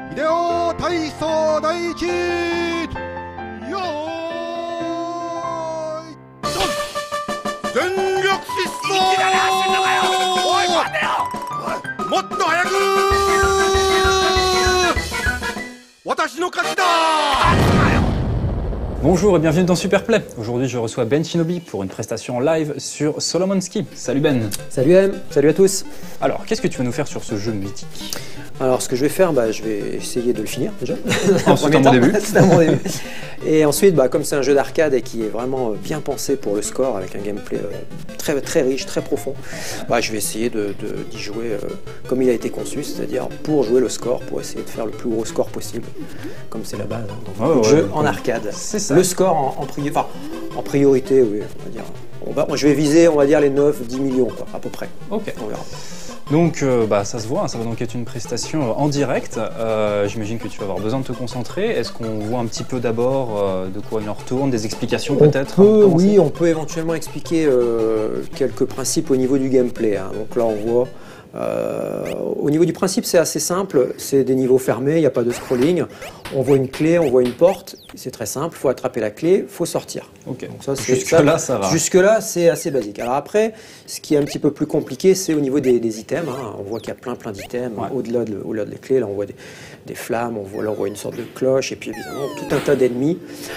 Hideo Taiso Daiichi. Yo. 전력疾走! もっと早く! 私の勝ちだ! Bonjour et bienvenue dans Superplay. Aujourd'hui je reçois Ben Shinobi pour une prestation en live sur Solomonski. Salut Ben. Salut M, salut à tous. Alors qu'est-ce que tu vas nous faire sur ce jeu mythique? Alors ce que je vais faire, je vais essayer de le finir déjà. C'est un bon début. C'est un bon début. Et ensuite, comme c'est un jeu d'arcade et qui est vraiment bien pensé pour le score, avec un gameplay très, très riche, très profond, je vais essayer d'y jouer comme il a été conçu, c'est-à-dire pour jouer le score, pour essayer de faire le plus gros score possible, comme c'est la base dans le jeu en arcade. C'est ça. Le score en priorité, oui, on va dire. Je vais viser, on va dire, les 9-10 millions, quoi, à peu près. Ok. On verra. Donc ça se voit, ça va donc être une prestation en direct. J'imagine que tu vas avoir besoin de te concentrer. Est-ce qu'on voit un petit peu d'abord de quoi il en retourne, des explications peut-être? Oui, on peut éventuellement expliquer quelques principes au niveau du gameplay. Donc là on voit, au niveau du principe c'est assez simple, c'est des niveaux fermés, il n'y a pas de scrolling. On voit une clé, on voit une porte, c'est très simple, il faut attraper la clé, il faut sortir. Ok, donc jusque-là ça va. Jusque-là c'est assez basique. Alors après, ce qui est un petit peu plus compliqué, c'est au niveau des items. On voit qu'il y a plein d'items, au-delà des clés, là on voit des flammes, on voit une sorte de cloche, et puis évidemment tout un tas d'ennemis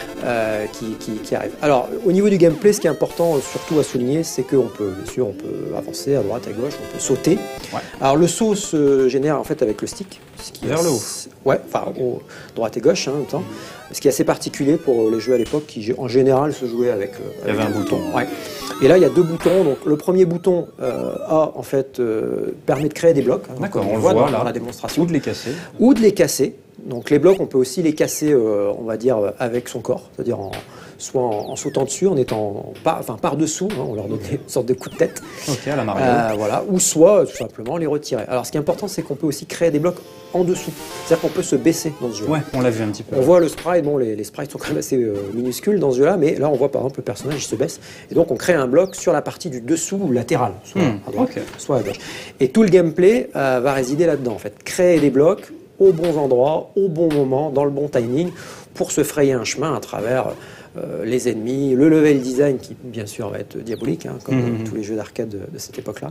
qui arrivent. Alors au niveau du gameplay, ce qui est important surtout à souligner, c'est qu'on peut, bien sûr, on peut avancer à droite, à gauche, on peut sauter. Ouais. Alors le saut se génère en fait avec le stick. Vers le haut. Ouais, droite et gauche en même temps. Ce qui est assez particulier pour les jeux à l'époque qui en général se jouaient avec il y avait un bouton. Ouais. Et là il y a deux boutons. Donc le premier bouton en fait permet de créer des blocs. D'accord, on le voit voit dans là. la démonstration. Ou de les casser. Ou de les casser. Donc les blocs, on peut aussi les casser, on va dire, avec son corps, c'est-à-dire soit en sautant dessus, en étant par-dessous, on leur donne une sorte de coup de tête. Ok, à la Mario. Voilà, ou soit tout simplement les retirer. Alors ce qui est important, c'est qu'on peut aussi créer des blocs en dessous. C'est-à-dire qu'on peut se baisser dans ce jeu. Ouais, on l'a vu un petit peu. On voit le sprite, les sprites sont quand même assez minuscules dans ce jeu-là, mais là on voit par exemple le personnage il se baisse. Et donc on crée un bloc sur la partie du dessous ou latérale, soit à droite, soit à gauche. Et tout le gameplay va résider là-dedans en fait. Créer des blocs aux bons endroits, au bon moment, dans le bon timing, pour se frayer un chemin à travers les ennemis, le level design qui bien sûr va être diabolique, comme tous les jeux d'arcade de cette époque-là.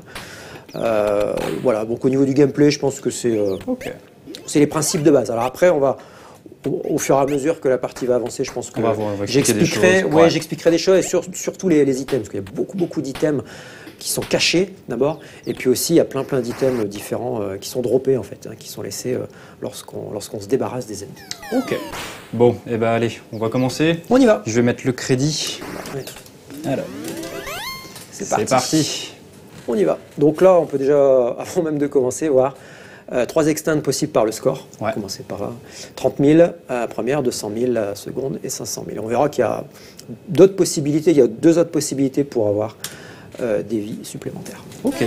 Voilà, donc au niveau du gameplay, je pense que c'est les principes de base. Alors après, on va, au fur et à mesure que la partie va avancer, je pense que j'expliquerai des choses, et surtout les items, parce qu'il y a beaucoup d'items qui sont cachés d'abord, et puis aussi il y a plein d'items différents qui sont droppés en fait, qui sont laissés lorsqu'on se débarrasse des ennemis. Ok. Bon, et allez, on va commencer. On y va. Je vais mettre le crédit. Alors, c'est parti. On y va. Donc là, on peut déjà, avant même de commencer, voir 3 extends possibles par le score. On va commencer par là. 30 000 à la première, 200 000 à la seconde et 500 000. On verra qu'il y a d'autres possibilités. Il y a 2 autres possibilités pour avoir des vies supplémentaires. Ok.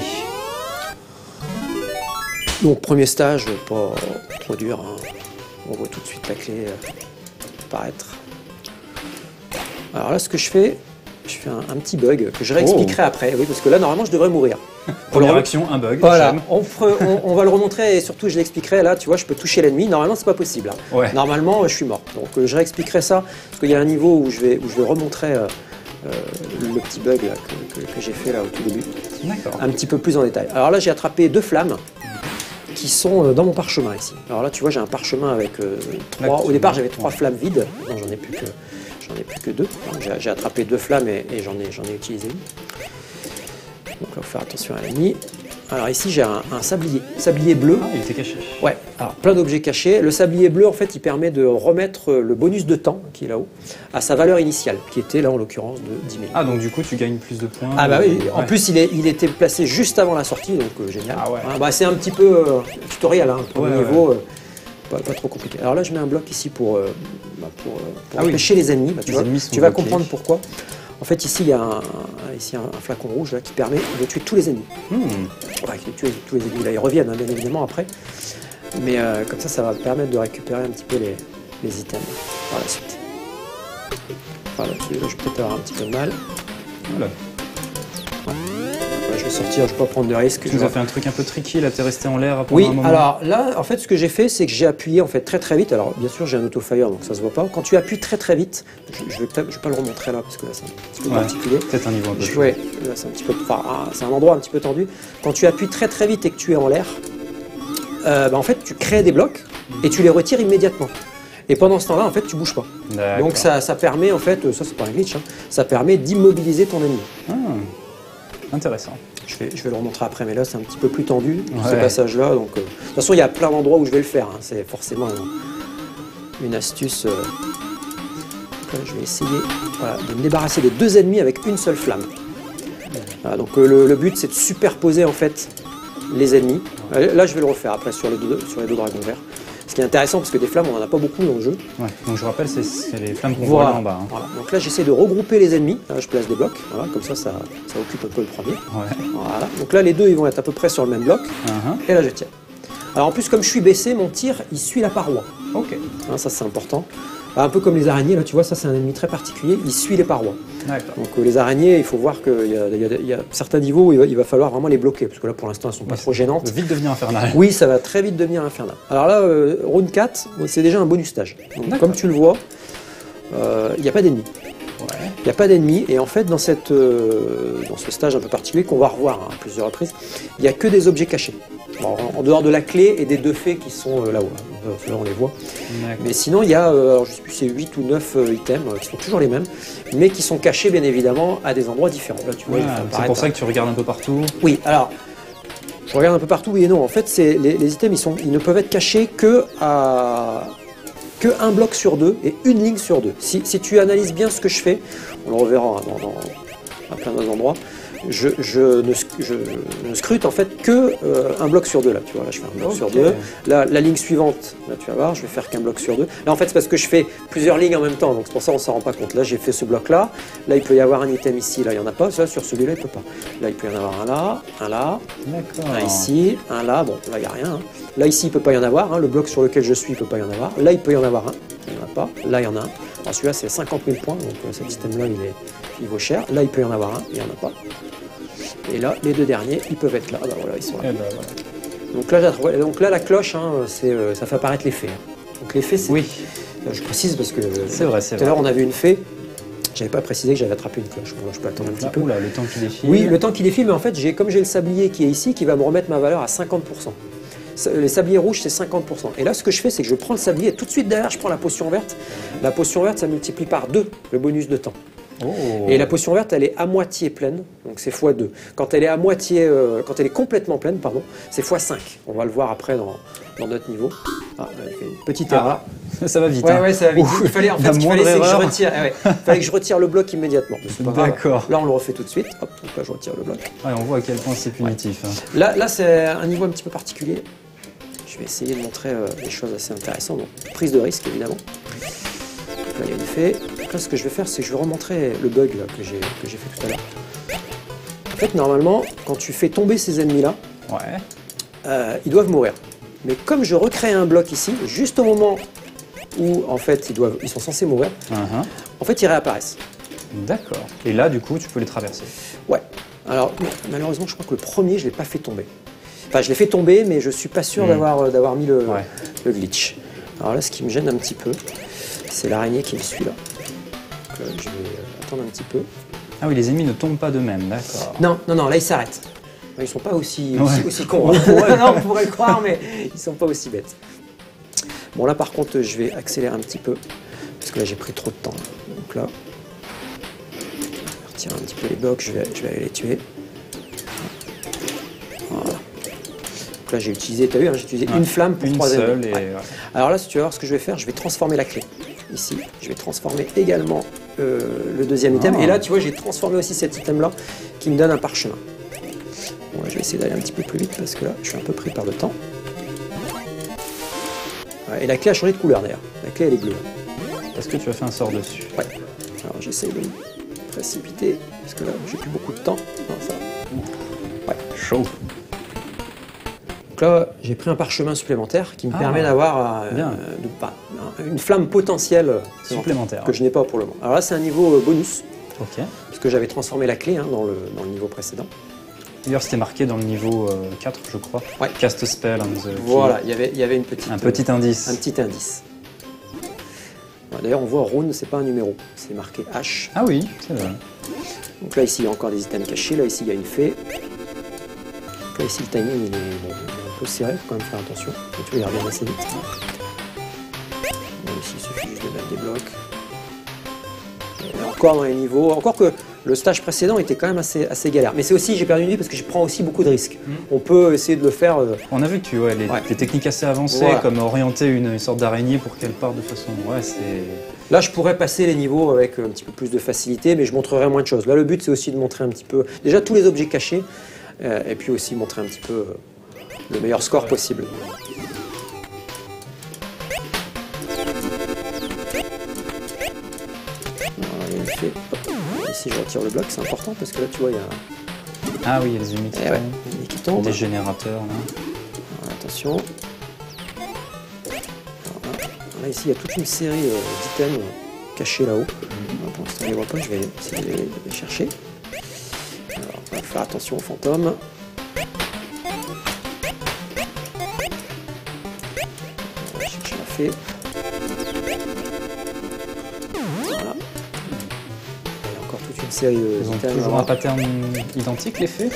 Donc premier stage, pas trop dur. On voit tout de suite la clé apparaître. Alors là, ce que je fais un petit bug que je réexpliquerai après. Oui, parce que là, normalement, je devrais mourir. Première action, un bug. Voilà, on va le remontrer et surtout, je l'expliquerai. Là, tu vois, je peux toucher l'ennemi. Normalement, c'est pas possible. Ouais. Normalement, je suis mort. Donc, je réexpliquerai ça parce qu'il y a un niveau où je vais remontrer le petit bug là, que j'ai fait là au tout début. D'accord. Un petit peu plus en détail. Alors là, j'ai attrapé 2 flammes qui sont dans mon parchemin ici. Alors là, tu vois, j'ai un parchemin avec 3. Au départ, j'avais 3 flammes vides. Non, j'en ai plus que 2. J'ai attrapé 2 flammes et j'en ai utilisé une. Donc là, il faut faire attention à l'ennemi. Alors ici, j'ai un sablier bleu. Ah, il était caché. Ouais, alors plein d'objets cachés. Le sablier bleu, en fait, il permet de remettre le bonus de temps, qui est là-haut, à sa valeur initiale, qui était là, en l'occurrence, de 10 000. Ah, donc du coup, tu gagnes plus de points. Ah bah oui, en plus, il était placé juste avant la sortie, donc génial. Ah ouais. C'est un petit peu tutoriel, pour le niveau, pas trop compliqué. Alors là, je mets un bloc ici pour empêcher les ennemis. Tu vas comprendre pourquoi. En fait, ici, il y a un flacon rouge là, qui permet de tuer tous les ennemis. De tuer tous les ennemis. Là, ils reviennent, bien évidemment, après. Mais comme ça va permettre de récupérer un petit peu les items par la suite. Voilà, celui-là, je vais peut-être avoir un petit peu de mal. Voilà. Je vais sortir, je ne vais pas prendre de risque. Tu nous as fait un truc un peu tricky, là, t'es resté en l'air pendant Oui, un moment. alors là, en fait, ce que j'ai fait, c'est que j'ai appuyé en fait très vite. Alors, bien sûr, j'ai un auto-fire, donc ça se voit pas. Quand tu appuies très vite, je vais pas le remontrer là, parce que là, c'est un petit peu particulier. Peut-être un niveau un peu chaud. Ouais, là, c'est un petit peu, enfin, c'est un endroit un petit peu tendu. Quand tu appuies très vite et que tu es en l'air, en fait, tu crées des blocs et tu les retires immédiatement. Et pendant ce temps-là, en fait, tu bouges pas. Donc ça permet, en fait, ça c'est pas un glitch, hein, ça permet d'immobiliser ton ennemi. Intéressant. Je vais le remontrer après, mais là c'est un petit peu plus tendu, ce passage-là. Donc, de toute façon, il y a plein d'endroits où je vais le faire. Hein. C'est forcément une astuce. Là, je vais essayer de me débarrasser des deux ennemis avec une seule flamme. Voilà, donc le but, c'est de superposer en fait les ennemis. Là, je vais le refaire après sur les deux dragons verts. Ce qui est intéressant, parce que des flammes, on n'en a pas beaucoup dans le jeu. Ouais. Donc je rappelle, c'est les flammes qu'on voit là en bas. Hein. Voilà. Donc là, j'essaie de regrouper les ennemis. Là, je place des blocs. Voilà, comme ça occupe un peu le premier. Voilà. Donc là, les deux, ils vont être à peu près sur le même bloc. Et là, je tire. Alors en plus, comme je suis baissé, mon tir, il suit la paroi. Ok. Hein, ça, c'est important. Un peu comme les araignées, là, tu vois, ça, c'est un ennemi très particulier. Il suit les parois. Donc les araignées, il faut voir qu'il y a certains niveaux où il va falloir vraiment les bloquer, parce que là, pour l'instant, elles sont pas trop gênantes. Ça va vite devenir infernal. Oui, ça va très vite devenir infernal. Alors là, round 4, c'est déjà un bonus stage. Donc, comme tu le vois, il n'y a pas d'ennemis. Il n'y a pas d'ennemis, et en fait, dans ce stage un peu particulier qu'on va revoir à plusieurs reprises, il n'y a que des objets cachés. Bon, en dehors de la clé et des deux fées qui sont là-haut. Là, on les voit. Mais sinon, il y a, alors, je ne sais plus, c'est 8 ou 9 items qui sont toujours les mêmes, mais qui sont cachés, bien évidemment, à des endroits différents. Là, tu vois, c'est pour ça que tu regardes un peu partout. Oui, alors, je regarde un peu partout, oui et non. En fait, les items, ils ne peuvent être cachés que un bloc sur deux et une ligne sur deux. Si tu analyses bien ce que je fais, on le reverra à plein d'autres endroits, je ne scrute en fait que un bloc sur deux. Là, tu vois, là je fais un bloc sur deux. Là, la ligne suivante, là tu vas voir, je vais faire qu'un bloc sur deux. Là en fait c'est parce que je fais plusieurs lignes en même temps, donc c'est pour ça on s'en rend pas compte. Là j'ai fait ce bloc là, là il peut y avoir un item ici, là il n'y en a pas, ça sur celui-là il peut pas. Là il peut y en avoir un là, un ici, un là, bon là il n'y a rien. Hein. Là ici il peut pas y en avoir, hein. Le bloc sur lequel je suis il peut pas y en avoir. Là il peut y en avoir un, il n'y en a pas. Là il y en a un. Alors celui-là c'est 50 000 points, donc ce système là il vaut cher. Là il peut y en avoir un, il n'y en a pas. Et là, les deux derniers, ils peuvent être là. Bah voilà, ils sont là. Donc là, la cloche, hein, ça fait apparaître les fées. Donc les fées, c'est... Oui. Je précise parce que c'est vrai. Tout à l'heure, on a vu une fée. J'avais pas précisé que j'avais attrapé une cloche. Bon, je peux attendre un petit peu. Oula, le temps qui défile. Oui, le temps qui défile, mais en fait, comme j'ai le sablier qui est ici, qui va me remettre ma valeur à 50%. Les sabliers rouges, c'est 50%. Et là, ce que je fais, c'est que je prends le sablier et tout de suite derrière, je prends la potion verte. La potion verte, ça multiplie par 2 le bonus de temps. Et la potion verte, elle est à moitié pleine, donc c'est x2. Quand elle est complètement pleine, pardon, c'est x5. On va le voir après dans notre niveau. Ah, il fait une petite erreur. Ça va vite. Ouais, ça va vite. Il fallait que je retire le bloc immédiatement. D'accord. Là, on le refait tout de suite. Hop, donc là, je retire le bloc. Ouais, on voit à quel point c'est punitif. Hein. Là, c'est un niveau un petit peu particulier. Je vais essayer de montrer des choses assez intéressantes. Donc, prise de risque, évidemment. Là, il y a une fée. Là, ce que je vais faire, c'est que je vais remontrer le bug là, que j'ai fait tout à l'heure. En fait, normalement, quand tu fais tomber ces ennemis-là, ils doivent mourir. Mais comme je recrée un bloc ici, juste au moment où en fait ils sont censés mourir, en fait, ils réapparaissent. D'accord. Et là, du coup, tu peux les traverser. Ouais. Alors, malheureusement, je crois que le premier, je ne l'ai pas fait tomber. Enfin, je l'ai fait tomber, mais je suis pas sûr d'avoir mis le glitch. Alors là, ce qui me gêne un petit peu, c'est l'araignée qui me suit là. Donc, je vais attendre un petit peu. Ah oui, les ennemis ne tombent pas d'eux-mêmes, d'accord. Non, là ils s'arrêtent. Ils sont pas aussi cons. On pourrait le croire, mais ils sont pas aussi bêtes. Bon là par contre, je vais accélérer un petit peu, parce que là j'ai pris trop de temps. Donc là, je vais retirer un petit peu les blocs, je vais aller les tuer. Voilà. Donc là j'ai utilisé, t'as vu, hein, j'ai utilisé une flamme pour 3 ennemis. Alors là, si tu vas voir ce que je vais faire, je vais transformer la clé. Ici, je vais transformer également le deuxième item. Et là, tu vois, j'ai transformé aussi cet item-là qui me donne un parchemin. Bon, là, je vais essayer d'aller un petit peu plus vite parce que là, je suis un peu pris par le temps. Ouais, et la clé a changé de couleur d'ailleurs. La clé, elle est bleue. Parce que tu as fait un sort dessus. Ouais. Alors, j'essaye de me précipiter parce que là, j'ai plus beaucoup de temps. Non, ça... Ouais. Chaud. Donc là, j'ai pris un parchemin supplémentaire qui me permet d'avoir une flamme potentielle supplémentaire que je n'ai pas pour le moment. Alors là, c'est un niveau bonus, parce que j'avais transformé la clé dans le niveau précédent. D'ailleurs, c'était marqué dans le niveau 4, je crois. Ouais. Cast spell. Voilà, il y avait une petite, un petit indice. un petit indice. D'ailleurs, on voit rune, c'est pas un numéro, c'est marqué H. Ah oui, c'est vrai. Donc là, ici, il y a encore des items cachés. Là, ici, il y a une fée. Donc là, ici, le timing, il est un peu serré, il faut quand même faire attention. Et tu vois, il revient assez vite. Bon, ici, il suffit juste de mettre des blocs. Et encore dans les niveaux. Encore que le stage précédent était quand même assez galère. Mais c'est aussi, j'ai perdu une vie parce que je prends aussi beaucoup de risques. On peut essayer de le faire. On a vu que tu ouais, des techniques assez avancées, Voilà. comme orienter une sorte d'araignée pour qu'elle parte de façon. Ouais, c'est. Là, je pourrais passer les niveaux avec un petit peu plus de facilité, mais je montrerai moins de choses. Là, le but, c'est aussi de montrer un petit peu, déjà tous les objets cachés, et puis aussi montrer un petit peu le meilleur score possible. Alors, il y a une fée. Hop. Ici, je retire le bloc, c'est important parce que là, tu vois, il y a Ah oui, il y a des unités. eh ouais, une qui tombe. Des générateurs. Là. Alors, attention. Alors, là, ici, il y a toute une série d'items cachés là-haut. Pour l'instant, on ne les voit pas, je vais essayer de les chercher. Alors, on va faire attention aux fantômes. On va chercher la fée. Voilà. Il y a encore toute une série Ils ont d'items. toujours un pattern identique, les fées.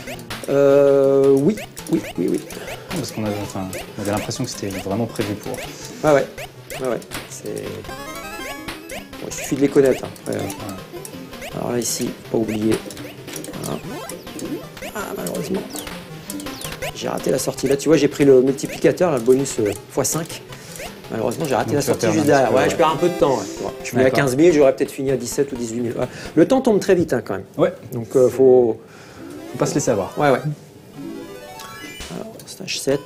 Oui, oui, oui, oui. Parce qu'on avait, enfin, on avait l'impression que c'était vraiment prévu pour. Ah ouais, ouais, ouais. C'est... Bon, il suffit de les connaître. Hein. Ouais, ouais. Alors là, ici, pas oublier. Voilà. Ah, malheureusement, j'ai raté la sortie. Là, tu vois, j'ai pris le multiplicateur, là, le bonus x5. Malheureusement, j'ai raté Donc la tu vas sortie perdre juste un derrière. petit peu, Ouais, je perds un peu de temps. Ouais. Ouais. Je suis mis à D'accord. 15 000, j'aurais peut-être fini à 17 ou 18 000. Ouais. Le temps tombe très vite, hein, quand même. Ouais. Donc, faut... Faut pas se laisser avoir. Ouais, ouais. Alors, stage 7.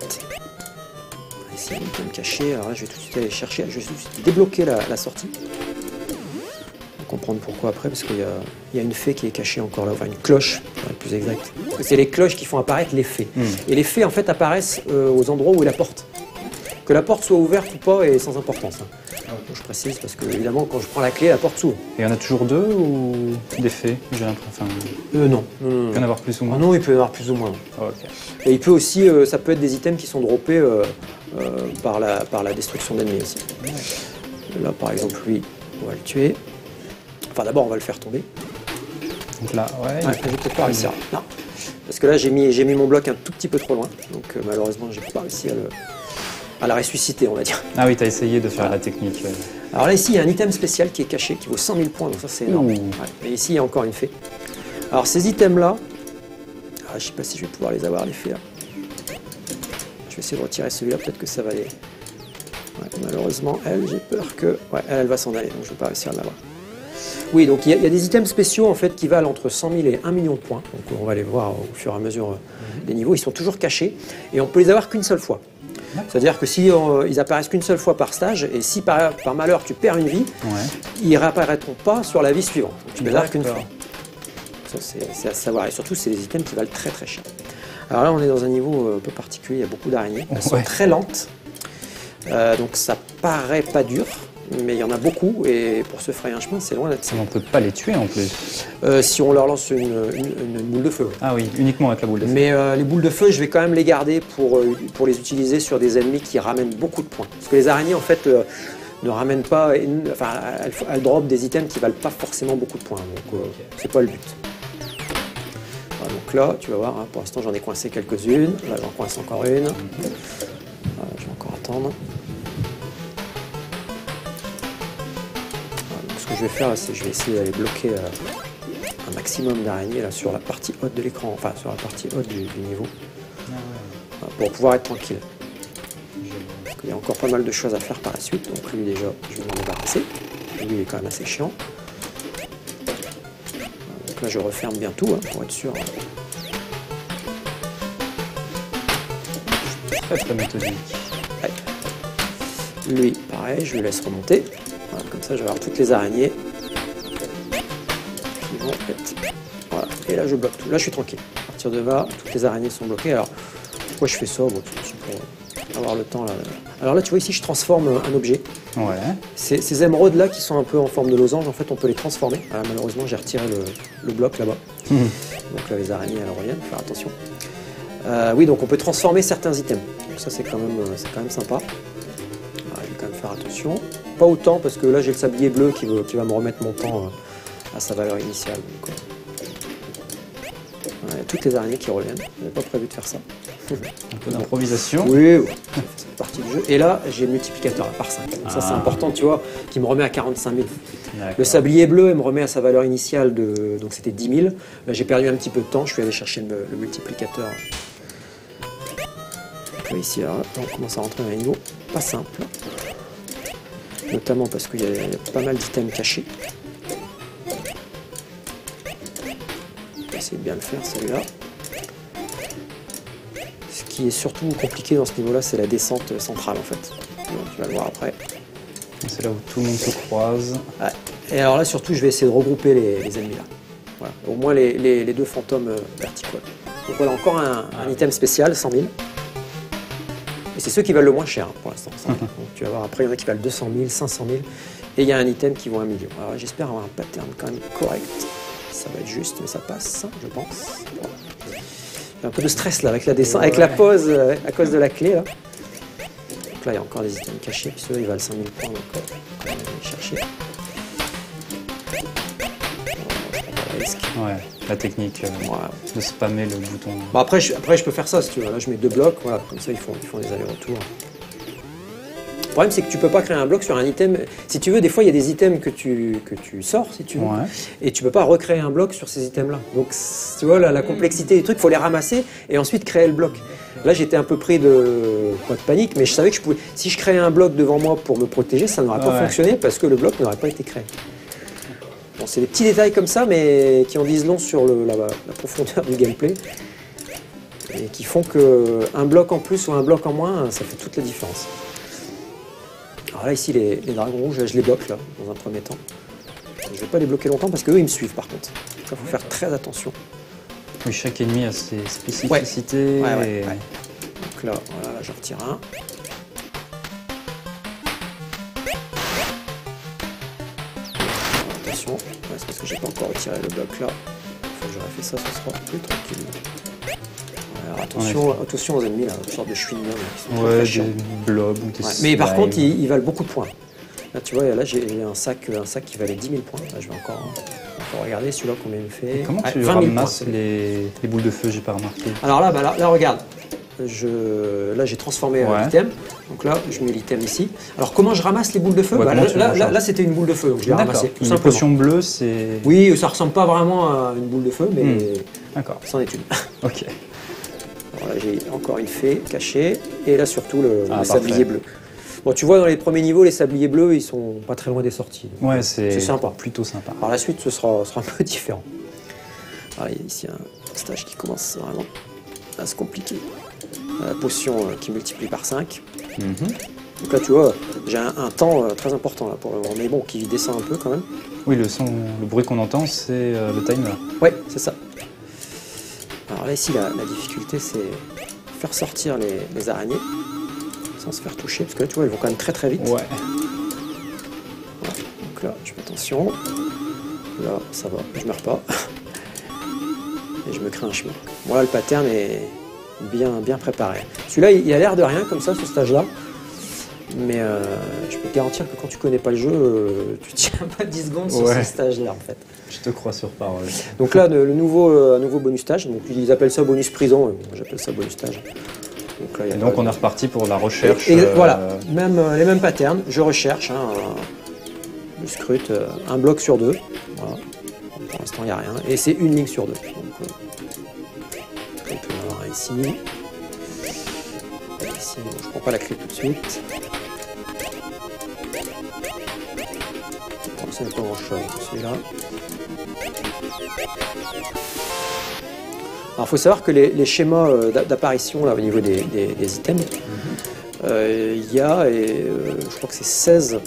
Ici, il y a une item cachée. Alors là, je vais tout de suite aller chercher. Je vais tout de suite débloquer la sortie. On va comprendre pourquoi après, parce qu'il y a une fée qui est cachée encore là. Enfin, une cloche, pour être plus exact. Parce que c'est les cloches qui font apparaître les fées. Et les fées, en fait, apparaissent aux endroits où est la porte. Que la porte soit ouverte ou pas est sans importance. Hein. Donc, je précise parce que, évidemment, quand je prends la clé, la porte s'ouvre. Et il y en a toujours deux ou des fées? J'ai l'impression. Enfin, Non. il peut y en avoir plus ou moins. Non, il peut y en avoir plus ou moins. Ah, ok. Et il peut aussi, ça peut être des items qui sont droppés par la destruction d'ennemis aussi. Là, par exemple, lui, on va le tuer. Enfin, d'abord, on va le faire tomber. Donc là, ouais. Ouais, je vais peut-être pas réussir. Non. Parce que là, j'ai mis mon bloc un tout petit peu trop loin. Donc, malheureusement, j'ai pas réussi à la ressusciter, on va dire. Ah oui, t'as essayé de faire la technique. Alors là, ici, il y a un item spécial qui est caché, qui vaut 100 000 points. Donc ça, c'est énorme. Ouh. Ouais. Et ici, il y a encore une fée. Alors, ces items-là, je sais pas si je vais pouvoir les avoir, les fées, là. Je vais essayer de retirer celui-là, peut-être que ça va aller. Ouais, malheureusement, elle, j'ai peur que... Ouais, elle va s'en aller, donc je ne vais pas réussir à l'avoir. Oui, donc il y a des items spéciaux, en fait, qui valent entre 100 000 et 1 million de points. Donc on va les voir au fur et à mesure des niveaux. Ils sont toujours cachés, et on peut les avoir qu'une seule fois. C'est-à-dire que si ils apparaissent qu'une seule fois par stage, et si par malheur tu perds une vie, ils ne réapparaîtront pas sur la vie suivante. Donc, tu peux les avoir qu'une fois. Ça, c'est à savoir. Et surtout, c'est des items qui valent très très cher. Alors là, on est dans un niveau un peu particulier. Il y a beaucoup d'araignées. Elles sont très lentes. Donc ça paraît pas dur, mais il y en a beaucoup. Et pour se frayer un chemin, c'est loin d'être simple. On ne peut pas les tuer en plus. Si on leur lance une boule de feu. Ah oui, uniquement avec la boule de feu. Mais les boules de feu, je vais quand même les garder pour les utiliser sur des ennemis qui ramènent beaucoup de points. Parce que les araignées, en fait, ne ramènent pas... Enfin, elles dropent des items qui valent pas forcément beaucoup de points. Donc, c'est pas le but. Voilà, donc là, tu vas voir, hein, pour l'instant, j'en ai coincé quelques-unes. Là, j'en coince encore une. Voilà, je vais encore attendre. Voilà, donc, ce que je vais faire, c'est que je vais essayer d'aller bloquer un maximum d'araignées là sur la partie haute de l'écran, enfin sur la partie haute du niveau, pour pouvoir être tranquille. Parce qu'il y a encore pas mal de choses à faire par la suite, donc lui déjà je vais m'en débarrasser. Lui il est quand même assez chiant. Donc là je referme bien tout hein, pour être sûr. Très méthodique. Ouais. Lui pareil, je le laisse remonter. Voilà, comme ça je vais avoir toutes les araignées. Voilà. Et là je bloque tout. Là je suis tranquille. À partir de là, toutes les araignées sont bloquées. Alors pourquoi je fais ça? Bon, pour avoir le temps là. Alors là tu vois ici je transforme un objet. Ouais. Ces émeraudes là qui sont un peu en forme de losange, en fait on peut les transformer. Alors, malheureusement j'ai retiré le bloc là-bas. Donc là, les araignées, elles reviennent, faut faire attention. Oui, donc on peut transformer certains items. Donc ça, c'est quand même sympa. Alors, je vais quand même faire attention. Pas autant, parce que là, j'ai le sablier bleu qui va me remettre mon temps à sa valeur initiale. Donc, toutes les araignées qui reviennent. Je n'avais pas prévu de faire ça. Un peu d'improvisation. Oui, c'est partie du jeu. Et là, j'ai le multiplicateur là, par 5. Donc ça, c'est important, tu vois, qui me remet à 45 000. Le sablier bleu, il me remet à sa valeur initiale de. Donc c'était 10 000. Là, j'ai perdu un petit peu de temps. Je suis allé chercher le multiplicateur. Donc, là, ici, là, on commence à rentrer dans un niveau pas simple. Notamment parce qu'il y a pas mal d'items cachés. On va essayer de bien le faire, celui-là. Ce qui est surtout compliqué dans ce niveau-là, c'est la descente centrale en fait. Donc, tu vas le voir après. C'est là où tout le monde se croise. Ouais. Et alors là, surtout, je vais essayer de regrouper les ennemis là. Voilà. Au moins les deux fantômes verticaux. Donc voilà, encore un item spécial, 100 000. Et c'est ceux qui valent le moins cher hein, pour l'instant. Donc tu vas voir, après, il y en a qui valent 200 000, 500 000. Et il y a un item qui vaut 1 million. Alors j'espère avoir un pattern quand même correct. Ça va être juste, mais ça passe, je pense. Voilà. J'ai un peu de stress là avec la descente, avec la pause à cause de la clé là. Donc là il y a encore des items cachés, puis ceux-là ils valent 5000 points donc on va aller les chercher. Ouais, la technique de spammer le bouton. Bon, après je peux faire ça si tu veux. Là je mets 2 blocs, voilà, comme ça ils font des allers-retours. Le problème c'est que tu peux pas créer un bloc sur un item. Si tu veux, des fois il y a des items que tu sors si tu veux, et tu peux pas recréer un bloc sur ces items là. Donc tu vois la complexité du truc, il faut les ramasser et ensuite créer le bloc. Là j'étais un peu pris de panique, mais je savais que je pouvais. Si je créais un bloc devant moi pour me protéger, ça n'aurait pas fonctionné parce que le bloc n'aurait pas été créé. Bon, c'est des petits détails comme ça, mais qui en disent long sur la profondeur du gameplay. Et qui font qu'un bloc en plus ou un bloc en moins, ça fait toute la différence. Alors là, ici, les dragons rouges, je les bloque, là, dans un premier temps. Je ne vais pas les bloquer longtemps parce qu'eux, ils me suivent, par contre. Il faut faire très attention. Oui, chaque ennemi a ses spécificités. Ouais. Donc là, voilà, je retire un. Attention, c'est parce que j'ai pas encore retiré le bloc là. Une fois que j'aurai fait ça, ce sera plus tranquille. Alors attention aux ennemis là, une sorte de chewing-gum. Ouais, des blobs ou des Mais par contre, ils valent beaucoup de points. Là, tu vois, là j'ai un sac qui valait 10 000 points. Là, je vais encore regarder celui-là combien il me fait. Et comment tu ramasses les boules de feu, j'ai pas remarqué. Alors là, regarde. Là, j'ai transformé l'item. Donc là, je mets l'item ici. Alors, comment je ramasse les boules de feu? Là, c'était une boule de feu, donc je l'ai ramassée. Une potion bleue, c'est... Oui, ça ressemble pas vraiment à une boule de feu, mais c'en est une. Ok. Alors là, j'ai encore une fée cachée. Et là, surtout, le sablier bleu. Bon, tu vois, dans les premiers niveaux, les sabliers bleus, ils sont pas très loin des sorties. Ouais, c'est sympa. Plutôt sympa. Par la suite, ce sera un peu différent. Alors, il y a ici un stage qui commence vraiment à se compliquer. La potion qui multiplie par 5. Donc là, tu vois, j'ai un temps très important là, pour le voir, mais bon, qui descend un peu quand même. Oui, le bruit qu'on entend, c'est le timer. Oui, c'est ça. Alors là, ici, la difficulté, c'est faire sortir les araignées sans se faire toucher, parce que là, tu vois, elles vont quand même très très vite. Ouais. Voilà. Donc là, je fais attention. Là, ça va, je meurs pas. Et je me crée un chemin. Bon, là, le pattern est bien préparé. Celui-là, il a l'air de rien comme ça, ce stage-là. Mais je peux te garantir que quand tu connais pas le jeu, tu tiens pas 10 secondes sur ce stage-là, en fait. Je te crois sur parole. Donc là, un nouveau bonus stage. Donc, ils appellent ça bonus prison. Moi, j'appelle ça bonus stage. Donc, là, et donc, on est reparti pour la recherche. Et voilà, les mêmes patterns. Je recherche, je scrute un bloc sur 2. Voilà. Pour l'instant, il n'y a rien. Et c'est une ligne sur 2. Donc, on peut en avoir ici. Ici, je prends pas la clé tout de suite. Bon, ça n'est pas grand chose, celui-là. Alors, il faut savoir que les schémas d'apparition là au niveau des items, il y a, je crois que c'est 16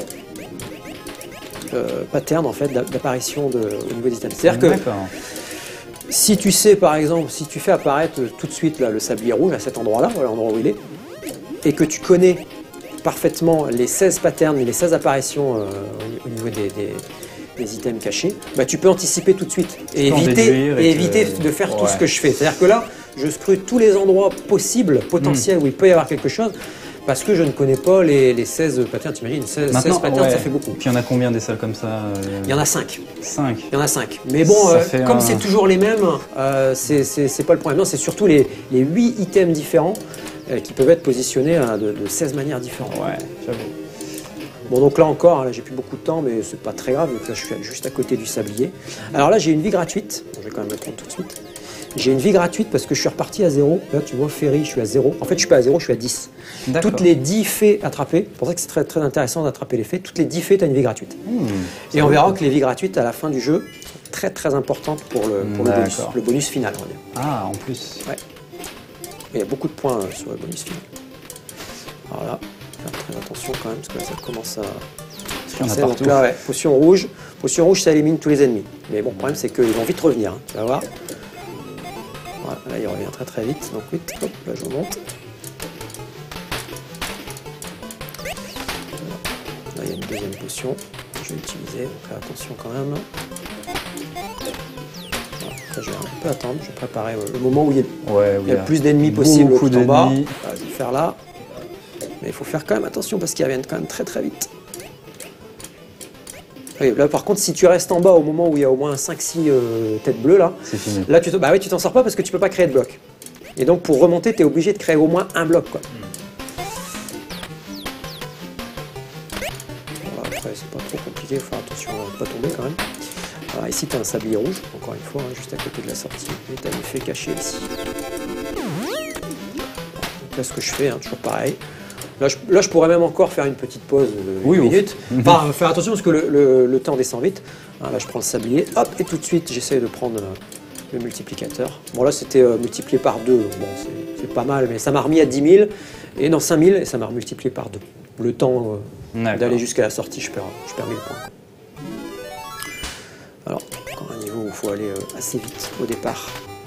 patterns en fait d'apparition au niveau des items. C'est-à-dire que si tu sais, par exemple, si tu fais apparaître tout de suite là, le sablier rouge à cet endroit-là, voilà l'endroit où il est, et que tu connais parfaitement les 16 patterns, les 16 apparitions au niveau des les items cachés, bah, tu peux anticiper tout de suite et peux en déduire éviter et de faire tout ouais. ce que je fais. C'est-à-dire que là, je scrute tous les endroits possibles, potentiels où il peut y avoir quelque chose, parce que je ne connais pas les 16 patterns. T'imagines, 16 patterns, ouais. ça fait beaucoup. Puis il y en a combien des salles comme ça Il y en a 5. 5. Il y en a 5. Mais bon, comme c'est toujours les mêmes, c'est pas le problème. Non, c'est surtout les 8 items différents qui peuvent être positionnés de 16 manières différentes. Ouais, j'avoue. Bon, donc là encore, là, j'ai plus beaucoup de temps, mais c'est pas très grave. Donc là, je suis juste à côté du sablier. Alors là, j'ai une vie gratuite. Bon, je vais quand même le prendre tout de suite. J'ai une vie gratuite parce que je suis reparti à 0. Là, tu vois, Ferry, je suis à 0. En fait, je suis pas à 0, je suis à 10. Toutes les 10 faits attrapés, c'est pour ça que c'est très, très intéressant d'attraper les faits. Toutes les 10 faits, tu as une vie gratuite. Et on verra que les vies gratuites, à la fin du jeu, sont très très importantes pour le bonus final. On va dire. Ah, en plus. Ouais. Il y a beaucoup de points sur le bonus final. Alors là, faire très attention quand même, parce que là, ça commence à... Il y en a partout. Donc là, ouais, potion rouge. Potion rouge, ça élimine tous les ennemis. Mais bon, le problème, c'est qu'ils vont vite revenir. Hein. Tu vas voir. Voilà, là, il revient très très vite. Donc, vite, hop, là, je remonte. Là, il y a une deuxième potion. Je vais l'utiliser. Donc, faire attention quand même. Voilà, là, je vais un peu attendre. Je vais préparer le moment où il y a le plus d'ennemis possible tout en bas. Voilà, je vais le faire là. Mais il faut faire quand même attention parce qu'ils reviennent quand même très très vite. Oui, là par contre, si tu restes en bas au moment où il y a au moins 5-6 têtes bleues, là, c'est fini. Là tu t'en sors pas parce que tu peux pas créer de bloc. Et donc pour remonter, tu es obligé de créer au moins un bloc. Quoi. Voilà, après, c'est pas trop compliqué, il faut faire attention à ne pas tomber quand même. Alors, ici, tu as un sablier rouge, encore une fois, hein, juste à côté de la sortie. Et tu as l'effet caché ici. Donc là, ce que je fais, hein, toujours pareil. Là, je pourrais même encore faire une petite pause de 8 minutes. Enfin, faire attention parce que le temps descend vite. Hein, là, je prends le sablier, hop, et tout de suite, j'essaie de prendre le multiplicateur. Bon, là, c'était multiplié par 2. Bon, c'est pas mal, mais ça m'a remis à 10 000, et non, 5 000, et ça m'a multiplié par 2. Le temps d'aller jusqu'à la sortie, je perds 1000 points. Alors, encore un niveau où il faut aller assez vite au départ.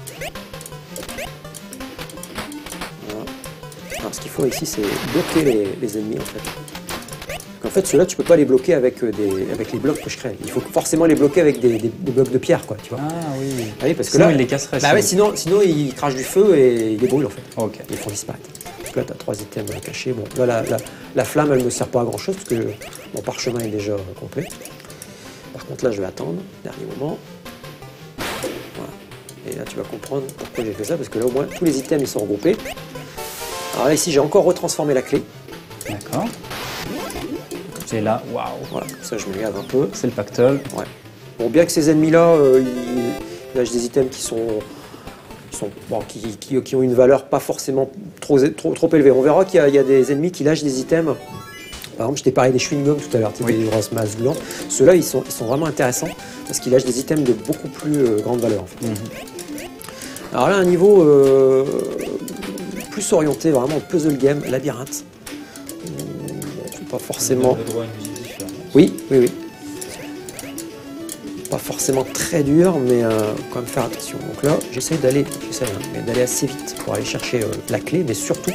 Alors, ce qu'il faut ici, c'est bloquer les ennemis, en fait. En fait, ceux-là, tu peux pas les bloquer avec les blocs que je crée. Il faut forcément les bloquer avec des blocs de pierre, quoi, tu vois. Ah oui. Ah oui, parce que sinon, là, ils les casseraient. Bah ouais, sinon, ils crachent du feu et ils les brûlent, en fait. Ok. Ils font disparaître. Donc là, tu as 3 items cachés. Bon, là, la flamme, elle ne me sert pas à grand-chose, parce que mon parchemin est déjà complet. Par contre, là, je vais attendre, dernier moment. Voilà. Et là, tu vas comprendre pourquoi j'ai fait ça, parce que là, au moins, tous les items, ils sont regroupés. Alors là, ici, j'ai encore retransformé la clé. D'accord. Et là, waouh. Voilà, comme ça, je me gave un peu. C'est le pactole. Ouais. Bon, bien que ces ennemis-là, ils lâchent des items qui ont une valeur pas forcément trop élevée. On verra qu'il y a des ennemis qui lâchent des items. Par exemple, je t'ai parlé des chewing-gums tout à l'heure, des grosses masses glandes. Ceux-là, ils sont vraiment intéressants parce qu'ils lâchent des items de beaucoup plus grande valeur. En fait. Alors là, un niveau plus orienté, vraiment puzzle game, labyrinthe. Pas forcément. Oui. Pas forcément très dur, mais quand même faire attention. Donc là, j'essaie d'aller assez vite pour aller chercher la clé, mais surtout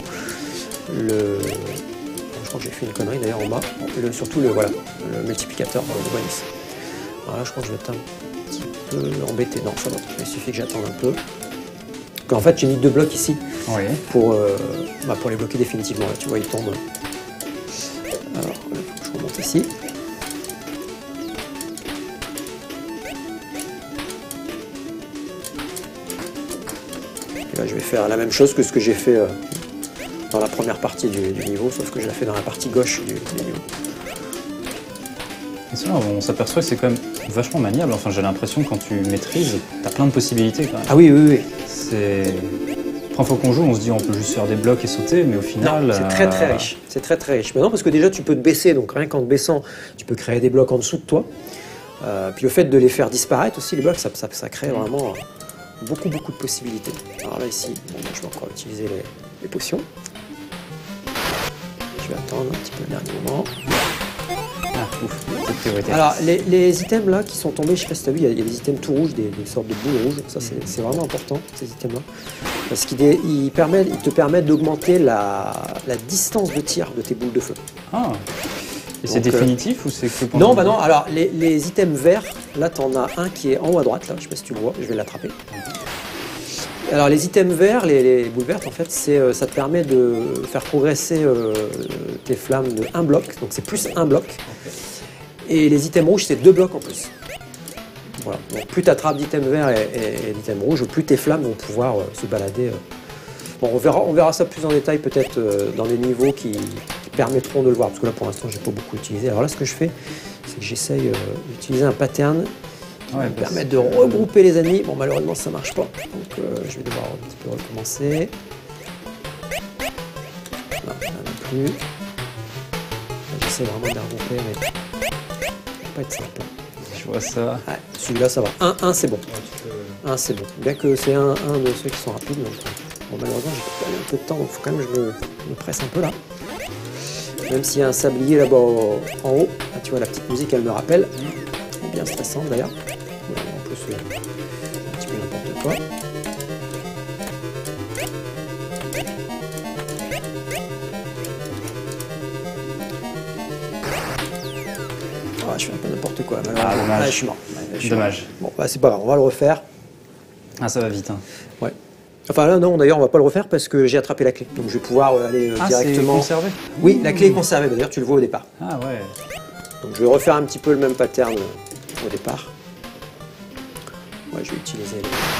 je crois que j'ai fait une connerie d'ailleurs en bas. Surtout le multiplicateur de bonus. Alors là, je crois que je vais être un petit peu embêté. Non, ça va. Il suffit que j'attende un peu. En fait, j'ai mis 2 blocs ici pour les bloquer définitivement. Là, tu vois, ils tombent. Alors, je remonte ici. Et là, je vais faire la même chose que ce que j'ai fait dans la première partie du niveau, sauf que je l'ai fait dans la partie gauche du niveau. Et ça, on s'aperçoit que c'est quand même vachement maniable. Enfin, j'ai l'impression que quand tu maîtrises, t'as plein de possibilités quand même. Ah oui. C'est... La première fois qu'on joue, on se dit on peut juste faire des blocs et sauter, mais au final... C'est très très riche. C'est très très riche. Mais non, parce que déjà tu peux te baisser, donc rien qu'en te baissant, tu peux créer des blocs en dessous de toi. Puis le fait de les faire disparaître aussi, les blocs, ça crée vraiment beaucoup de possibilités. Alors là ici, je vais encore utiliser les potions. Je vais attendre un petit peu le dernier moment. Alors les items là qui sont tombés, je sais pas si tu as vu, il y a des items tout rouges, des sortes de boules rouges. Ça c'est vraiment important, ces items là. Parce qu'ils te permettent d'augmenter la distance de tir de tes boules de feu. Ah. Et c'est Donc, définitif ou c'est que pendant Non, bah non, alors les items verts, là tu en as un qui est en haut à droite, là, je sais pas si tu le vois, je vais l'attraper. Alors les items verts, les boules vertes en fait, ça te permet de faire progresser tes flammes de 1 bloc, donc c'est plus 1 bloc. Et les items rouges, c'est 2 blocs en plus. Voilà. Donc plus tu attrapes d'items verts et d'items rouges, plus tes flammes vont pouvoir se balader. Bon, on verra ça plus en détail peut-être dans des niveaux qui permettront de le voir, parce que là pour l'instant j'ai pas beaucoup utilisé. Alors là ce que je fais, c'est que j'essaye d'utiliser un pattern qui va me permettre de regrouper les ennemis. Bon malheureusement ça marche pas, donc je vais devoir un petit peu recommencer. Non, là non plus. J'essaie vraiment de les regrouper, mais ça va pas être simple. Je vois ça. Ouais, celui-là ça va. 1 c'est bon. 1 c'est bon. Bien que c'est un de ceux qui sont rapides. Donc, bon, malheureusement j'ai perdu un peu de temps, donc il faut quand même que je me presse un peu là. Même s'il y a un sablier là-bas en haut, là, tu vois la petite musique elle me rappelle. Elle est bien stressante d'ailleurs. En plus c'est un petit peu n'importe quoi. Oh, je fais un peu n'importe quoi. Ah, dommage. Je suis mort. Dommage. Bon, bah, c'est pas grave, on va le refaire. Ah, ça va vite. Hein. Ouais. Enfin là, non, d'ailleurs, on va pas le refaire parce que j'ai attrapé la clé. Donc je vais pouvoir aller directement. C'est conservé. Oui, la clé est conservée. D'ailleurs, tu le vois au départ. Ah ouais. Donc je vais refaire un petit peu le même pattern au départ. Ouais, je vais utiliser.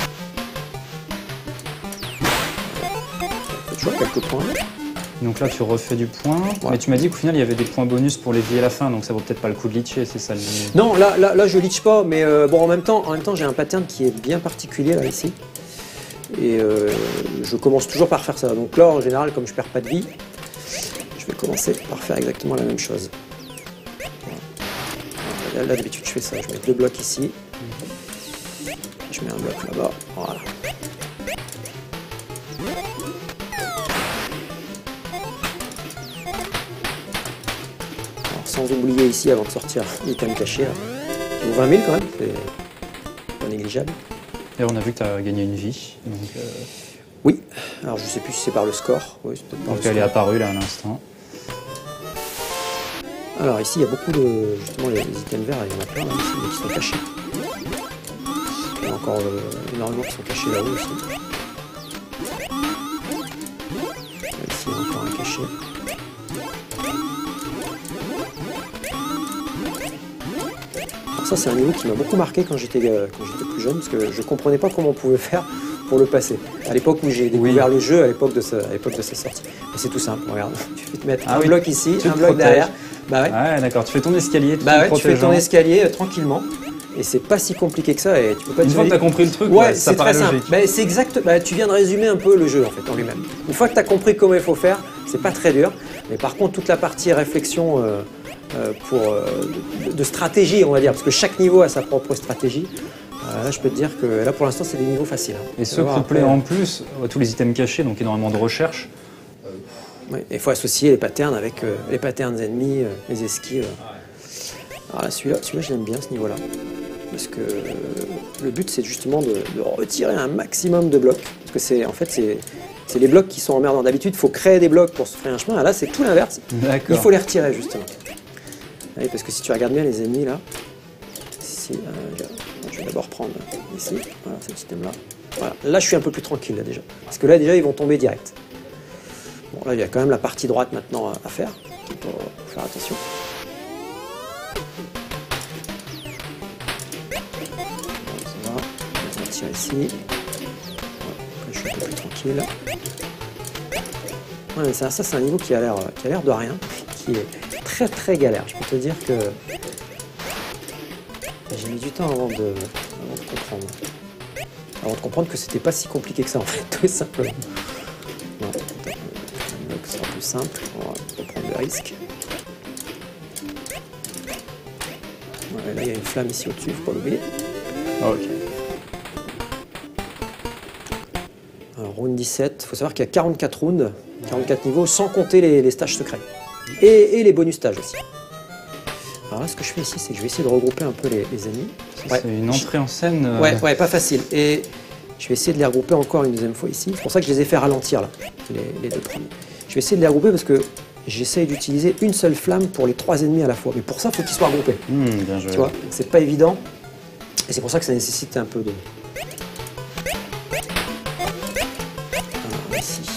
Toujours quelques points. Donc là, tu refais du point. Ouais. Mais tu m'as dit qu'au final, il y avait des points bonus pour les vies à la fin, donc ça vaut peut-être pas le coup de leacher, c'est ça le... Non, là, je leach pas, mais bon, en même temps, j'ai un pattern qui est bien particulier là ici. Et je commence toujours par faire ça. Donc là, en général, comme je perds pas de vie, je vais commencer par faire exactement la même chose. Voilà. Là, d'habitude, je fais ça. Je mets 2 blocs ici. Je mets un bloc là-bas. Voilà. Alors, sans oublier ici, avant de sortir, l'item caché, là, qui vaut 20 000 quand même, c'est pas négligeable. Et on a vu que tu as gagné une vie. Donc, Oui, alors je sais plus si c'est par le score. Oui, c'est peut-être par le elle est score. apparue là à l'instant. Alors ici, il y a beaucoup de... Justement, les items verts, il y en a plein là, ici, mais qui sont cachés. Il y en a encore énormément qui sont cachés là-haut aussi. Là, ici, il y en a encore un caché. Alors ça, c'est un niveau qui m'a beaucoup marqué quand j'étais plus jeune, parce que je comprenais pas comment on pouvait faire pour le passer. À l'époque où j'ai découvert le jeu, à l'époque de sa sortie. Mais c'est tout simple, regarde. Tu fais te mettre un bloc ici, un bloc derrière. Bah ouais. Ouais, d'accord, tu fais ton escalier, tu fais ton escalier tranquillement. Et c'est pas si compliqué que ça. Et tu peux pas Une fois que tu as compris le truc, ouais, ça c'est paraît très simple. logique. Bah, c'est exact. Bah, tu viens de résumer un peu le jeu en fait en lui-même. Une fois que tu as compris comment il faut faire, c'est pas très dur. Mais par contre, toute la partie réflexion de stratégie, on va dire, parce que chaque niveau a sa propre stratégie. Là, je peux te dire que là, pour l'instant, c'est des niveaux faciles. Hein. Et ce couplé en plus, tous les items cachés, donc énormément de recherche. Oui, il faut associer les patterns avec les patterns ennemis, les esquives. Alors là, celui-là, je l'aime bien, ce niveau-là. Parce que le but, c'est justement de retirer un maximum de blocs. Parce que c'est les blocs qui sont emmerdants. D'habitude, il faut créer des blocs pour se frayer un chemin. Là, c'est tout l'inverse. Il faut les retirer, justement. Allez, parce que si tu regardes bien les ennemis, là, ici, je vais d'abord prendre ici, voilà, cet item-là. Voilà. Là, je suis un peu plus tranquille, là, déjà. Parce que là, déjà, ils vont tomber direct. Bon, là, il y a quand même la partie droite maintenant à faire. Il faut faire attention. Ça va. On va tirer ici. Ouais, après, je suis un peu plus tranquille. Ouais, ça c'est un niveau qui a l'air de rien, qui est très très galère. Je peux te dire que j'ai mis du temps avant de comprendre. Avant de comprendre que c'était pas si compliqué que ça en fait, tout simplement. Non, donc ce sera plus simple, on va prendre le risque. Ouais, là il y a une flamme ici au-dessus, faut pas l'oublier. Ok. Alors, round 17, il faut savoir qu'il y a 44 rounds, 44 niveaux, sans compter les stages secrets. Et les bonus stages aussi. Alors là, ce que je fais ici, c'est que je vais essayer de regrouper un peu les ennemis. C'est une entrée en scène. Ouais, pas facile. Et je vais essayer de les regrouper encore une deuxième fois ici. C'est pour ça que je les ai fait ralentir là, les deux premiers. Je vais essayer de les regrouper parce que j'essaye d'utiliser une seule flamme pour les 3 ennemis à la fois. Mais pour ça, il faut qu'ils soient regroupés. Bien joué. Tu vois, c'est pas évident. Et c'est pour ça que ça nécessite un peu de... Alors, ici,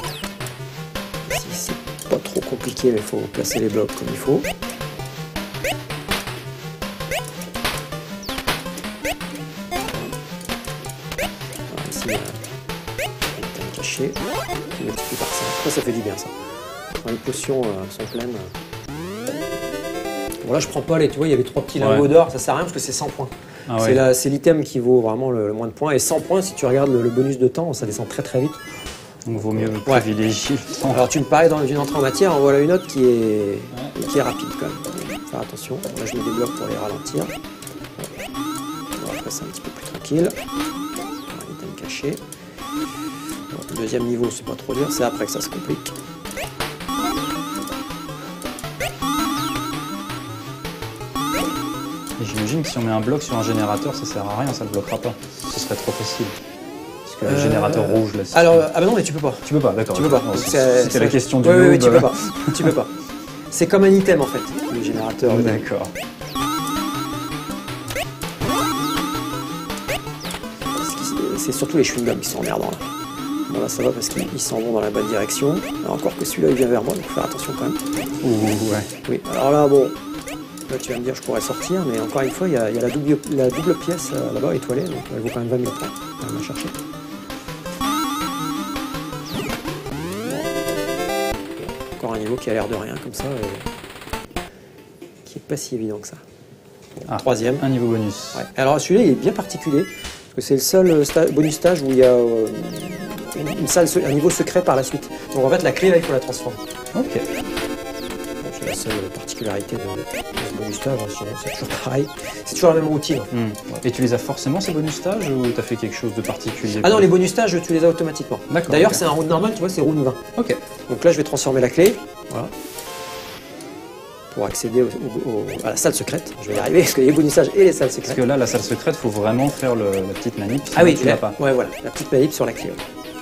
c'est pas trop compliqué, mais il faut placer les blocs comme il faut. Alors, ici, il y a un caché. Tu multiplies par ça. Ça fait du bien, ça. Quand les potions sont pleines... Bon, là, je prends pas les... Tu vois, il y avait 3 petits lingots d'or. Ça sert à rien parce que c'est 100 points. Ah ouais. C'est l'item qui vaut vraiment le moins de points. Et 100 points, si tu regardes le bonus de temps, ça descend très très vite. Donc vaut mieux privilégier le temps. Alors tu me parlais d'une entrée en matière, en voilà une autre qui est rapide quand même. Faut faire attention. Là je mets des blocs pour les ralentir. Alors, après c'est un petit peu plus tranquille. Un item caché. Alors, le deuxième niveau c'est pas trop dur, c'est après que ça se complique. Et j'imagine que si on met un bloc sur un générateur, ça sert à rien, ça ne bloquera pas. Ce serait trop facile. Parce que le générateur rouge là. Alors, ah bah non, mais tu peux pas. Tu peux pas, d'accord. Tu peux pas. C'était la question du oui, noob. oui, tu peux pas. Tu peux pas. C'est comme un item en fait, le générateur. D'accord. C'est surtout les chewing-gums qui sont emmerdants là. Bon là ça va parce qu'ils s'en vont dans la bonne direction. Alors, encore que celui-là il vient vers moi, donc faut faire attention quand même. Ouh, ouais. Oui, alors là bon, là tu vas me dire je pourrais sortir, mais encore une fois il y a la double pièce là-bas étoilée, donc elle vaut quand même 20 000 points. On va la chercher. Encore un niveau qui a l'air de rien comme ça, qui est pas si évident que ça. Bon, troisième. Un niveau bonus. Ouais. Alors celui-là il est bien particulier, parce que c'est le seul bonus stage où il y a un niveau secret par la suite. Donc en fait la clé là il faut la transformer. Ok. Bon, c'est la seule particularité de ce bonus stage, hein, sinon c'est toujours pareil. C'est toujours la même routine. Ouais. Et tu les as forcément ces bonus stages ou tu as fait quelque chose de particulier? Ah non, les bonus stages tu les as automatiquement. D'ailleurs c'est un round normal, tu vois, c'est round 20. Ok. Donc là je vais transformer la clé. Voilà. Pour accéder à la salle secrète. Je vais y arriver parce qu'il y a les bonus stages et les salles secrètes. Parce que là, la salle secrète, il faut vraiment faire la petite manip. Ah oui, tu l'as pas. Ouais, voilà, la petite manip sur la clé.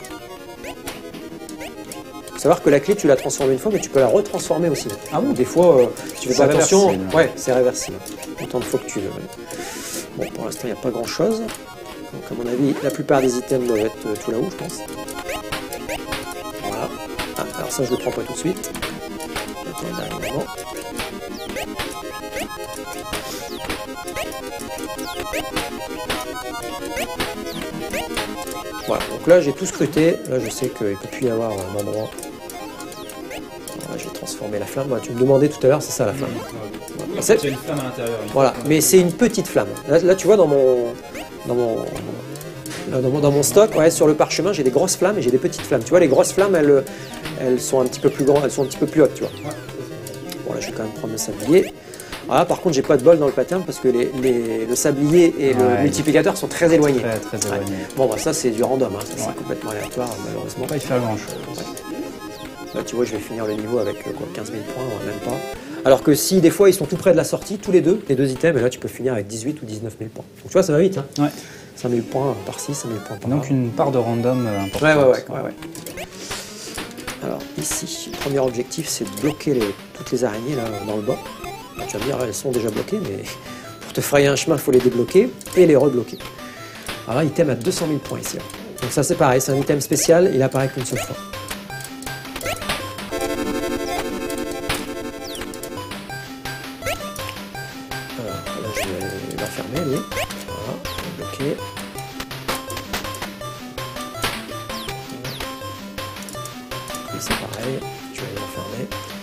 Faut savoir que la clé, tu la transformes une fois, mais tu peux la retransformer aussi. Ah bon? Des fois, si tu fais pas attention, réversible. Ouais, c'est réversible. Autant de fois que tu veux. Bon, pour l'instant, il n'y a pas grand-chose. Donc, à mon avis, la plupart des items doivent être tout là-haut, je pense. Voilà. Ah, alors ça, je le prends pas tout de suite. Attends, le dernier moment. Voilà, donc là j'ai tout scruté, là je sais qu'il ne peut plus y avoir un endroit. Voilà, j'ai transformé la flamme, voilà, tu me demandais tout à l'heure, c'est ça la flamme. Voilà. C'est une flamme à l'intérieur. Voilà, mais c'est une petite flamme. Là tu vois dans mon stock, ouais, sur le parchemin j'ai des grosses flammes et j'ai des petites flammes. Tu vois les grosses flammes elles sont un petit peu plus grandes, elles sont un petit peu plus hautes, tu vois. Bon là je vais quand même prendre le sablier. Voilà, par contre, j'ai pas de bol dans le pattern parce que le sablier et le multiplicateur sont très éloignés. Très éloignés. Ouais. Bon, bah, ça, c'est du random, hein. C'est complètement aléatoire, malheureusement. Pas y faire grand chose. Ouais. Là, tu vois, je vais finir le niveau avec 15 000 points, même pas. Alors que si des fois ils sont tout près de la sortie, tous les deux items, et là, tu peux finir avec 18 ou 19 000 points. Donc, tu vois, ça va vite. Hein. Ouais. 5 000 points par-ci, 5 000 points par-là. Donc, une part de random importante. Ouais. Alors, ici, le premier objectif, c'est de bloquer toutes les araignées là, dans le bas. Tu vas me dire, elles sont déjà bloquées, mais pour te frayer un chemin, il faut les débloquer et les rebloquer. Alors là, item à 200 000 points ici. Donc ça, c'est pareil, c'est un item spécial, il apparaît qu'une seule fois. Alors là, je vais l'enfermer, lui. Voilà, bloqué. Et c'est pareil, je vais l'enfermer.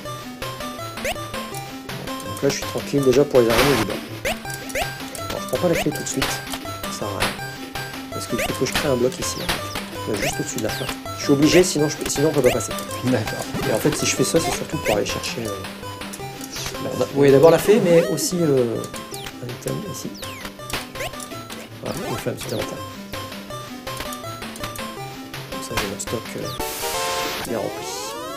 Donc là je suis tranquille déjà pour les araignées du bas. Alors je prends pas la clé tout de suite, ça sert à rien. Parce qu'il faut que je crée un bloc ici, là, juste au-dessus de la flamme. Je suis obligé, sinon on peut pas passer. D'accord. Et en fait si je fais ça, c'est surtout pour aller chercher... Oui, d'abord la fée, mais aussi un item ici. Voilà, une flamme supplémentaire. Comme ça j'ai mon stock bien rempli.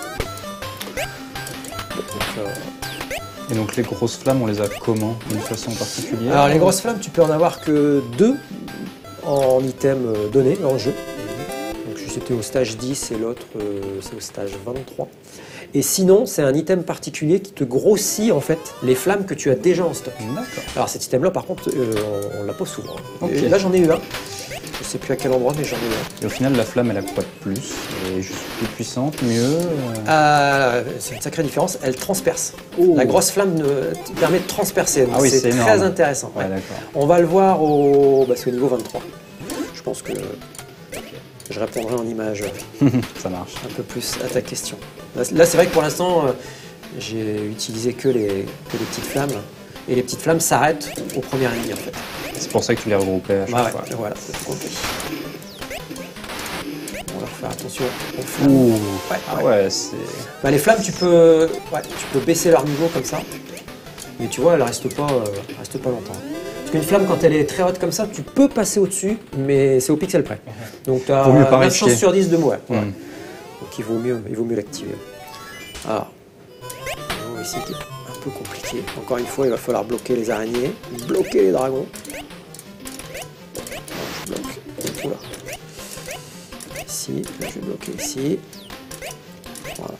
Bon, donc, Et donc les grosses flammes, on les a comment? D'une façon particulière? alors les grosses flammes, tu peux en avoir que 2 en item donné dans le jeu. Donc c'était au stage 10 et l'autre c'est au stage 23. Et sinon, c'est un item particulier qui te grossit en fait les flammes que tu as déjà en stock. D'accord. Alors cet item-là, par contre, on l'a pas souvent. Ok. Et là, j'en ai eu un. Je sais plus à quel endroit, mais j'en ai eu un. Et au final, la flamme, elle a quoi de plus? Elle est juste plus puissante, mieux C'est une sacrée différence. Elle transperce. Oh. La grosse flamme te permet de transpercer. Donc Ah oui, c'est c'est très énorme. intéressant. Ouais, Ouais. d'accord. On va le voir au, c'est au niveau 23. Je pense que je répondrai en image Ça marche. un peu plus à ta question. Là, c'est vrai que pour l'instant, j'ai utilisé que les petites flammes. Et les petites flammes s'arrêtent aux premières lignes en fait. C'est pour ça que tu les regroupais à chaque Ouais, fois. voilà, c'est tout compris. On va faire attention aux flammes. Ouh. Ouais, Ah ouais. ouais, c'est... Bah, les flammes, tu peux baisser leur niveau comme ça. Mais tu vois, elles restent pas longtemps. Parce qu'une flamme, quand elle est très haute comme ça, tu peux passer au-dessus, mais c'est au pixel près. Donc tu as Vaut mieux pas 9 chances risquer. sur 10 de mourir. Hmm. Donc il vaut mieux l'activer. Alors, ici qui est un peu compliqué. Encore une fois, il va falloir bloquer les araignées, bloquer les dragons. Je bloque. Oula. Ici, là, je vais bloquer ici. Voilà.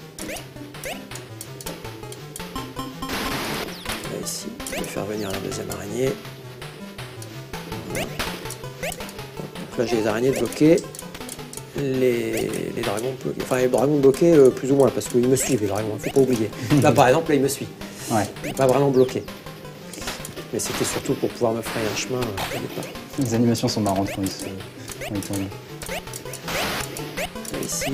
Là, ici, je vais faire venir la deuxième araignée. Voilà. Donc là, j'ai les araignées bloquées. Les dragons bloqués. Enfin, les dragons bloqués plus ou moins, parce qu'ils me suivent, les dragons, il ne faut pas oublier. Là, par exemple, là, il me suit. Ouais. Il n'est pas vraiment bloqué. Mais c'était surtout pour pouvoir me frayer un chemin au départ. Les animations sont marrantes quand ils tournent. Là, ici.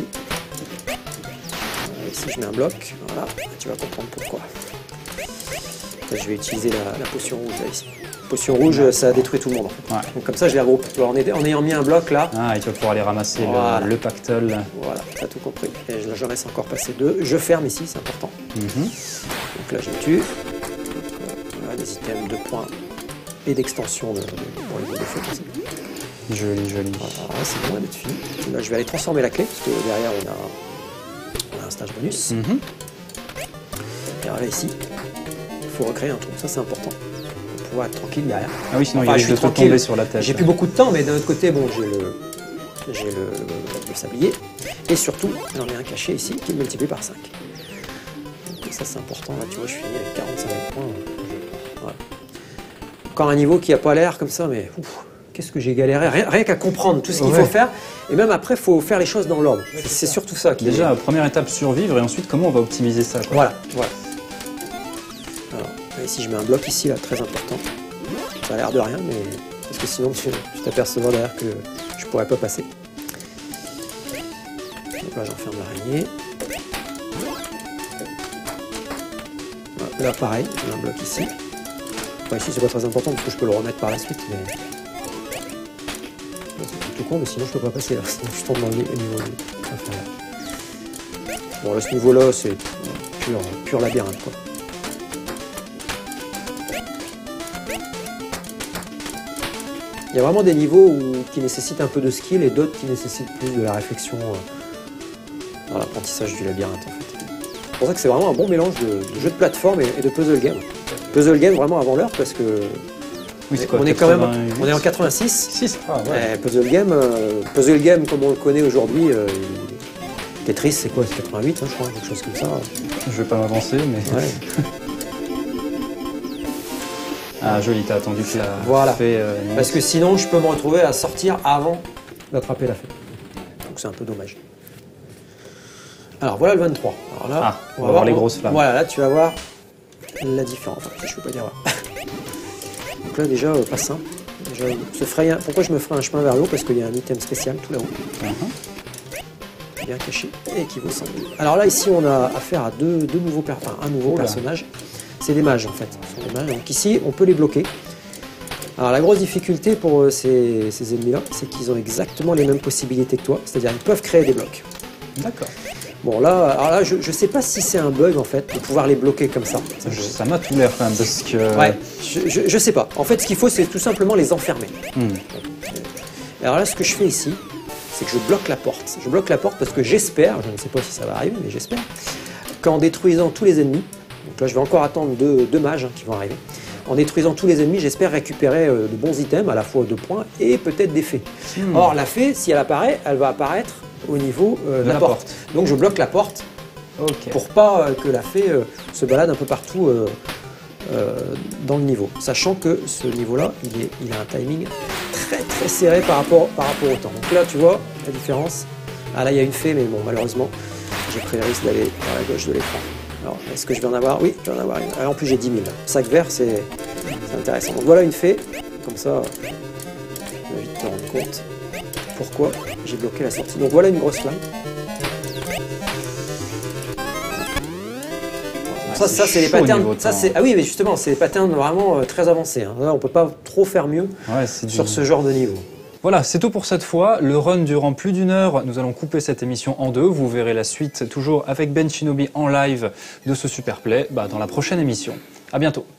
Ici, je mets un bloc. Voilà, tu vas comprendre pourquoi. Là, je vais utiliser la potion rouge, là, ici. Potion rouge, ça détruit tout le monde. En fait. Ouais. Donc, comme ça, je les regroupe. Alors, en ayant mis un bloc là, Ah, et tu vas pouvoir aller ramasser Voilà. le pactole. voilà, tu as tout compris. Et là, je laisse encore passer 2. Je ferme ici, c'est important. Mhm. Donc là, je tue. Voilà, des items de points et d'extension pour les boules de feu. comme ça. Joli, joli. Alors là, c'est loin d'être fini. Là, je vais aller transformer la clé, parce que derrière, on a un stage bonus. Mhm. Et alors là, ici, il faut recréer un trou. Ça, c'est important. Pour pouvoir être tranquille derrière. Ah oui, sinon Enfin, il je risque de suis te tranquille. tomber sur la tête. J'ai plus beaucoup de temps, mais d'un autre côté, bon, j'ai le sablier. Et surtout, j'en ai un caché ici qui est multiplié par 5. Donc ça, c'est important. Là, tu vois, je suis fini avec 45 points. Voilà. Encore un niveau qui n'a pas l'air comme ça, mais qu'est-ce que j'ai galéré. Rien qu'à comprendre tout ce qu'il Ouais. faut faire. Et même après, il faut faire les choses dans l'ordre. C'est surtout ça qui Déjà, est... première étape, survivre, et ensuite, comment on va optimiser ça quoi. Voilà, voilà. Alors, là, ici, je mets un bloc ici, là, très important. Ça a l'air de rien, mais... Parce que sinon, tu t'apercevras derrière que je pourrais pas passer. Donc là, j'enferme l'araignée. Voilà, là, pareil, j'ai un bloc ici. Enfin, ici, c'est pas très important, parce que je peux le remettre par la suite, mais... Là, c'est tout con, mais sinon, je peux pas passer, là. Sinon, je tombe dans le niveau inférieur. Bon, là, ce niveau-là, c'est pur labyrinthe, quoi. Il y a vraiment des niveaux qui nécessitent un peu de skill et d'autres qui nécessitent plus de la réflexion dans l'apprentissage du labyrinthe en fait. C'est pour ça que c'est vraiment un bon mélange de jeu de plateforme et de puzzle game. Puzzle game vraiment avant l'heure parce que Oui, c'est quoi, on est quand même 88? on est en 86. 6. Ah ouais. Puzzle game comme on le connaît aujourd'hui, Tetris c'est quoi, c'est 88 hein, je crois, quelque chose comme ça. Je vais pas m'avancer, mais... Ouais. Ah, joli, t'as attendu que la Voilà. fée... Parce que sinon je peux me retrouver à sortir avant d'attraper la fée. Donc c'est un peu dommage. Alors voilà le 23. Alors là, Ah, on va voir les grosses flammes. Voilà, là tu vas voir la différence. Enfin, je ne peux pas dire là. Donc là déjà, pas simple. Déjà, pourquoi je me ferai un chemin vers le haut? Parce qu'il y a un item spécial tout là-haut, bien caché, et qui vaut 100 000. Alors là, ici, on a affaire à un nouveau Oula. personnage. C'est des mages en fait. Ce sont des mages. Donc ici, on peut les bloquer. Alors la grosse difficulté pour ces ennemis-là, c'est qu'ils ont exactement les mêmes possibilités que toi. C'est-à-dire ils peuvent créer des blocs. D'accord. Bon là, alors là, je sais pas si c'est un bug en fait de pouvoir les bloquer comme ça. Ça m'a tout l'air quand même, parce que... Ouais, je sais pas. En fait, ce qu'il faut, c'est tout simplement les enfermer. Hmm. Alors là, ce que je fais ici, c'est que je bloque la porte. Je bloque la porte parce que j'espère, je ne sais pas si ça va arriver, mais j'espère, qu'en détruisant tous les ennemis, donc là je vais encore attendre deux mages qui vont arriver, en détruisant tous les ennemis, j'espère récupérer de bons items, à la fois de points et peut-être des fées. Or, la fée, si elle apparaît, elle va apparaître au niveau de la porte. Donc je bloque la porte Ok. pour pas que la fée se balade un peu partout dans le niveau. Sachant que ce niveau-là, il a un timing très très serré par rapport au temps. Donc là, tu vois la différence. Ah là, il y a une fée, mais bon, malheureusement, j'ai pris le risque d'aller vers la gauche de l'écran. Alors, est-ce que je vais en avoir? Oui, je vais en avoir une. Ah, en plus, j'ai 10 000. Sac vert, c'est intéressant. Donc voilà une fée. Comme ça, tu vas vite te rendre compte pourquoi j'ai bloqué la sortie. Donc voilà une grosse flamme. Ça c'est les patterns. Ça, ah oui, mais justement, c'est des patterns vraiment très avancés. Hein. Là, on peut pas trop faire mieux sur ce genre de niveau. Voilà, c'est tout pour cette fois. Le run durant plus d'1 heure, nous allons couper cette émission en 2. Vous verrez la suite toujours avec Ben Shinobi en live de ce Super Play dans la prochaine émission. À bientôt.